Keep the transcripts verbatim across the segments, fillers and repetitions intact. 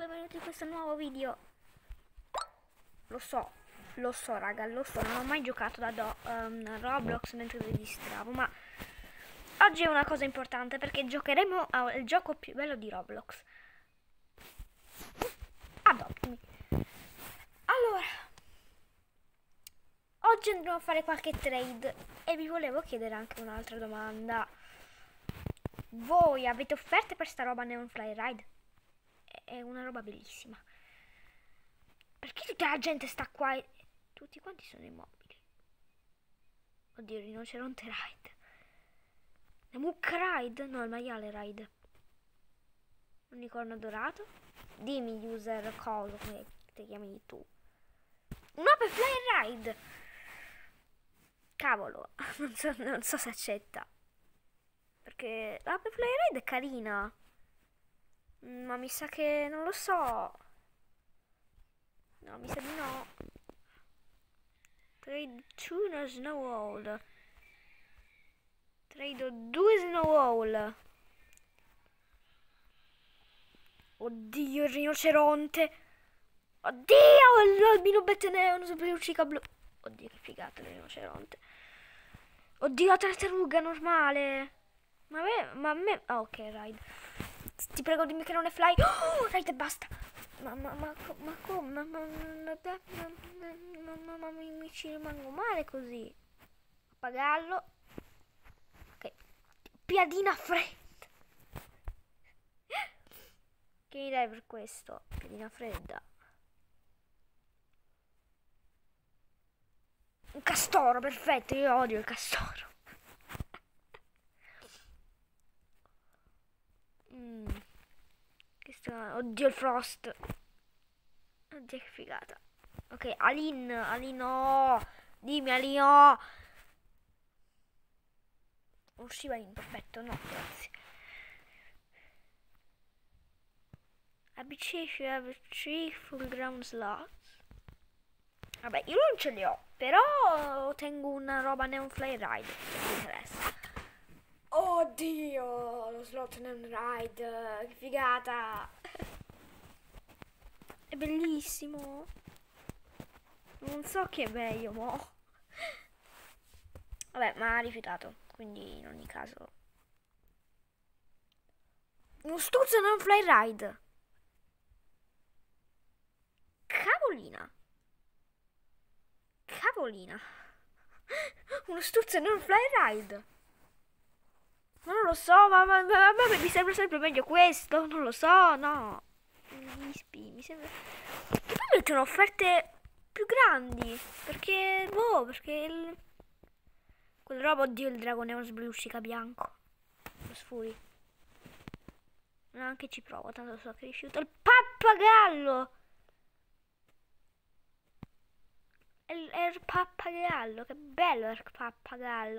benvenuti in questo nuovo video. Lo so, lo so raga, lo so, non ho mai giocato da do, um, Roblox mentre registravo, ma oggi è una cosa importante perché giocheremo al gioco più bello di Roblox. Adottami. Allora, oggi andremo a fare qualche trade e vi volevo chiedere anche un'altra domanda. Voi avete offerte per sta roba Neon Fly Ride? È una roba bellissima. Perché tutta la gente sta qua e tutti quanti sono immobili? Oddio, il rinoceronte ride. La mucca ride? No, il maiale ride. Unicorno dorato? Dimmi user coso, come ti chiami tu. Un Ape Fly Ride! Cavolo, non so, non so se accetta. Perché l'Ape Fly Ride è carina. Ma mi sa che non lo so. No, mi sa di no. Trade due Snow Wall. Trade due Snow Wall. Oddio, il rinoceronte. Oddio, l'albino beteneo, non sapevo uscire blu. Oddio, che figata il rinoceronte. Oddio, la tartaruga normale. Ma a me, ma a me... Oh, ok, ride. Ti prego, dimmi che non è fly. Oh, ride, basta. Ma, ma, ma, ma come? Ma, ma, ma, ma, ma, ma mi, mi ci rimango male così. Pappagallo. Ok. Piadina fredda. Che mi dai per questo? Piadina fredda. Un castoro, perfetto. Io odio il castoro. mm. Oddio, il Frost. Oddio, che figata. Ok, Alin, Alino. Dimmi, Alino. Usciva in perfetto, no, grazie. A B C if you have three full ground slots. Vabbè, io non ce li ho, però tengo una roba Neon Fly Ride, se mi interessa. Oddio, lo slot Neon Ride, che figata. È bellissimo. Non so che è meglio, mo. Vabbè, ma ha rifiutato, quindi in ogni caso. Uno stuzzo Neon Fly Ride. Cavolina. Cavolina. Uno stuzzo Neon Fly Ride. Ma non lo so, ma, ma, ma, ma mi sembra sempre meglio questo. Non lo so, no. Mi ispi, mi sembra. E poi mettono offerte più grandi. Perché, boh, perché il... quella roba, oddio, il dragone è uno sbluccica bianco. Lo sfuri. Neanche ci provo, tanto so che rifiuto. Il pappagallo! È il, è il pappagallo, che bello il pappagallo.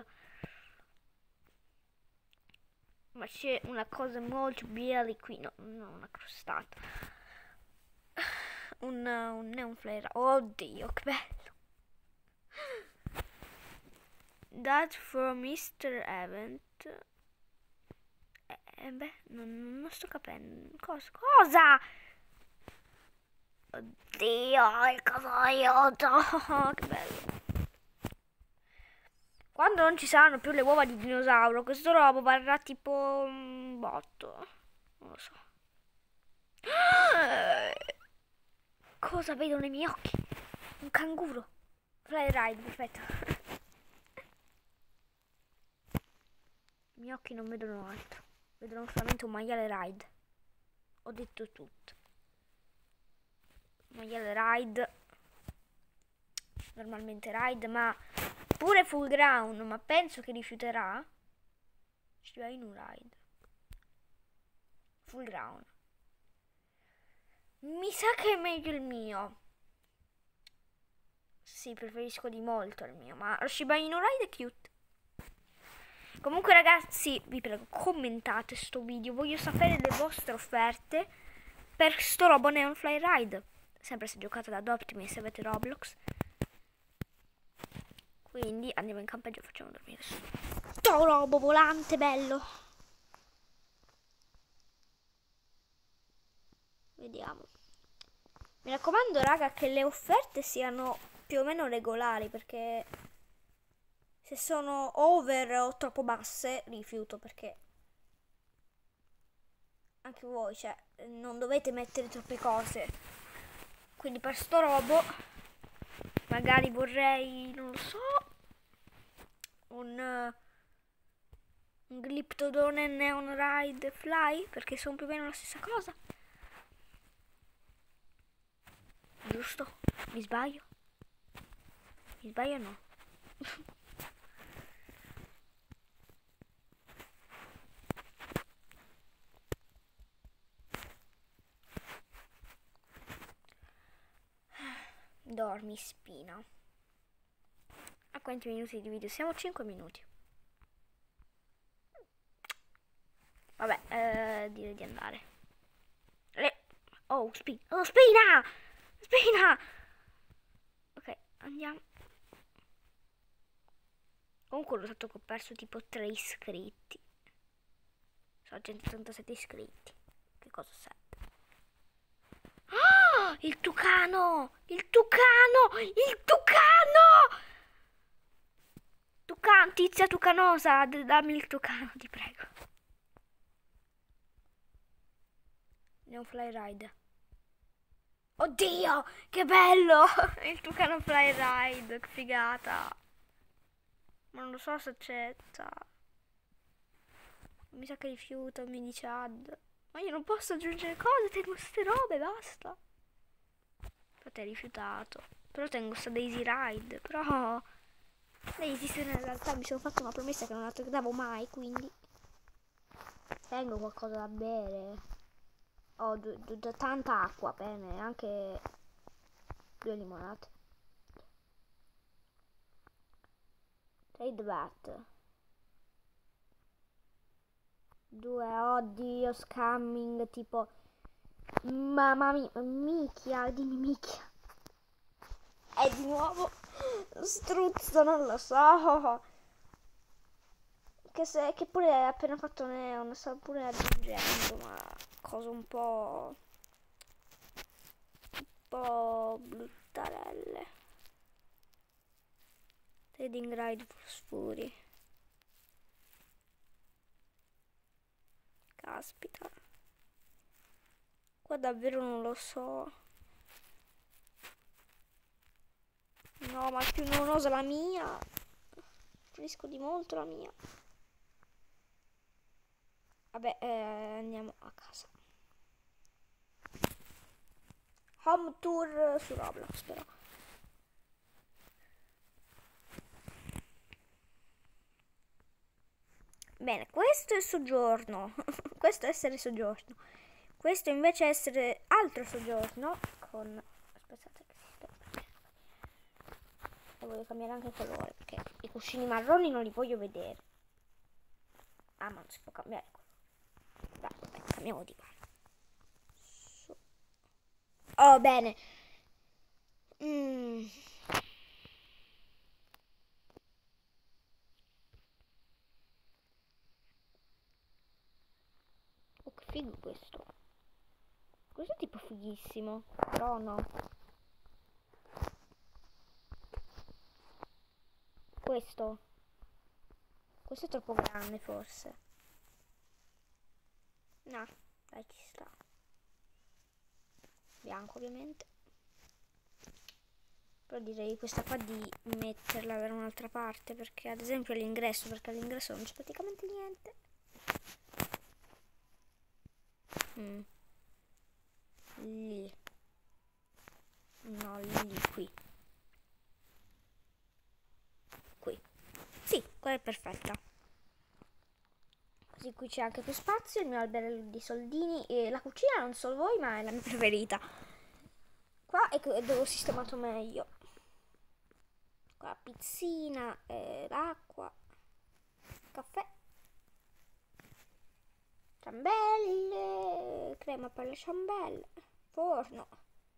Ma c'è una cosa molto bella qui, no, non una crostata. Un, un neon flare. Oddio, che bello. That for mister Event. Eh, eh, beh, non, non sto capendo. Cosa? Cosa? Oddio, il cavallo. Che bello. Quando non ci saranno più le uova di dinosauro, questo robo varrà tipo un botto. Non lo so. Cosa vedo nei miei occhi? Un canguro. Fly Ride, perfetto. I miei occhi non vedono altro. Vedono solamente un maiale ride. Ho detto tutto. Maiale ride. Normalmente ride, ma pure full ground, ma penso che rifiuterà. Ci va in un ride. Full ground. Mi sa che è meglio il mio. Sì, preferisco di molto il mio, ma lo Shiba Inu Ride è cute. Comunque ragazzi, vi prego, commentate sto video. Voglio sapere le vostre offerte per sto robo Neon Fly Ride. Sempre se giocate da Adopt Me, se avete Roblox. Quindi andiamo in campeggio e facciamo dormire sto robo volante bello. Vediamo. Mi raccomando, raga, che le offerte siano più o meno regolari, perché se sono over o troppo basse rifiuto, perché anche voi, cioè, non dovete mettere troppe cose. Quindi per sto robo magari vorrei, non lo so, un, uh, un Glyptodon Neon Ride Fly, perché sono più o meno la stessa cosa. Giusto? Mi sbaglio? Mi sbaglio o no? Dormi, spina. A quanti minuti di video? Siamo a cinque minuti. Vabbè, eh, direi di andare. Le... Oh, spina! Oh, spina! Spina! Ok, andiamo. Comunque ho notato che ho perso tipo tre iscritti. Sono centottantasette iscritti. Che cosa serve? Ah! Il tucano! Il tucano! Il tucano! Tucano, tizia tucanosa, dammi il tucano, ti prego. Neon Fly Ride. Oddio, che bello! Il tucano Fly Ride, che figata. Ma non lo so se accetta. Mi sa che rifiuta, mi dice ad. Ma io non posso aggiungere cose, tengo queste robe, basta. Infatti è rifiutato. Però tengo sta Daisy Ride, però... Daisy, se in realtà mi sono fatto una promessa che non la davo mai, quindi... Tengo qualcosa da bere. Ho oh, tanta acqua, bene, anche due limonate. Trade bat. Due, oddio, scamming, tipo... Mamma mia, micchia, dimmi micchia. E di nuovo struzzo, non lo so. Che, se, che pure hai appena fatto neon, sta pure aggiungendo, ma cosa un po'... un po' bruttarelle. Trading Ride Fosfuri. Caspita. Qua davvero non lo so. No, ma è più noiosa la mia. Preferisco di molto la mia. Vabbè, eh, andiamo a casa. Home tour su Roblox, però. Bene, questo è soggiorno. Questo è essere soggiorno. Questo invece è essere altro soggiorno con... Aspettate che si sta... E voglio cambiare anche il colore, perché i cuscini marroni non li voglio vedere. Ah, ma non si può cambiare. Dai, vabbè, cambiamo di parte. Su. Oh, bene. Mm. Oh, che figo questo. Questo è tipo fighissimo. Però no. Questo. Questo è troppo grande, forse. No, dai, ci sta. Bianco, ovviamente. Però direi questa qua di metterla da un'altra parte, perché ad esempio all'ingresso, perché all'ingresso non c'è praticamente niente. Mm. Lì. No, lì, qui. Qui. Sì, quella è perfetta. Così qui c'è anche più spazio, il mio alberello di soldini e la cucina, non so voi, ma è la mia preferita. Qua è dove ho sistemato meglio. Qua pizzina, eh, l'acqua, caffè, ciambelle, crema per le ciambelle, forno.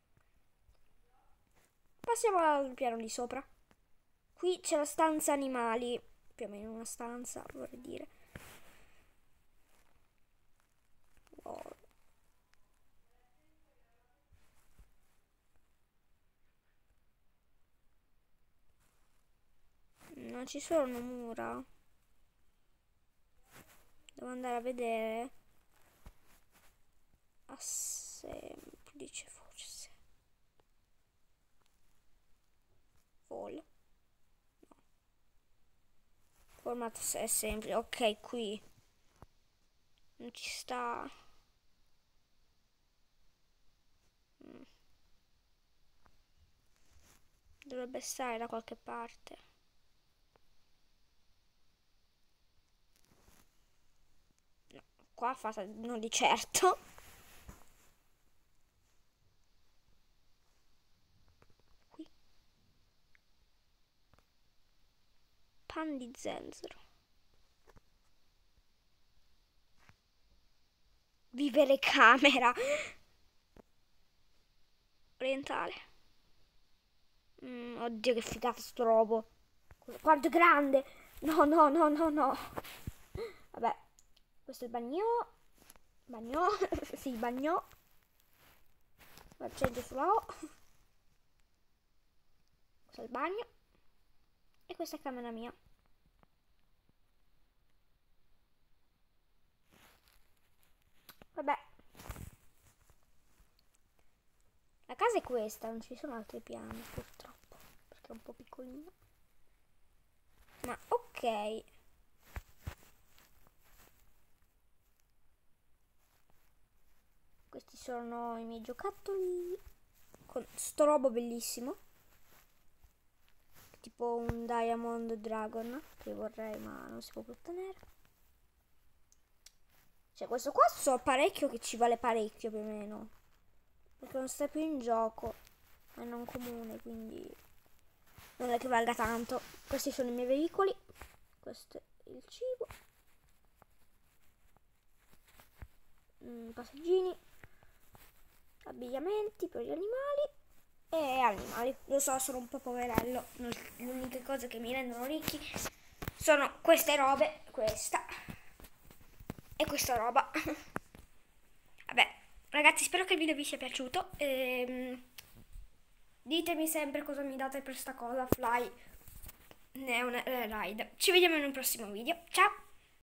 Passiamo al piano di sopra. Qui c'è la stanza animali, più o meno una stanza, vorrei dire. Wow. ci sono mura. Devo andare a vedere. A semplice forse. Fall. No. Formato è semplice. Ok, qui. Non ci sta. Mm. Dovrebbe stare da qualche parte. No, qua fatta non di certo. Qui. Pan di zenzero. Vivere camera. Orientale. Mm, oddio che figata sto robo. Quanto è grande. No, no, no, no, no. Vabbè. Questo è il bagno. Bagno. Sì, bagno. Accendo sulla O. Questo è il bagno. E questa è camera mia. Vabbè. La casa è questa, non ci sono altri piani purtroppo, perché è un po' piccolino. Ma ok. Questi sono i miei giocattoli con sto robo bellissimo. Tipo un Diamond Dragon che vorrei ma non si può più ottenere. Cioè questo qua so parecchio che ci vale parecchio più o meno. Perché non sta più in gioco. È non comune, quindi non è che valga tanto. Questi sono i miei veicoli. Questo è il cibo. Mm, passeggini. Abbigliamenti per gli animali. E animali. Lo so, sono un po' poverello. Le uniche cose che mi rendono ricchi sono queste robe. Questa. E questa roba. Vabbè, ragazzi, spero che il video vi sia piaciuto. Ehm, ditemi sempre cosa mi date per sta cosa. Fly Neon Ride. Ci vediamo in un prossimo video. Ciao!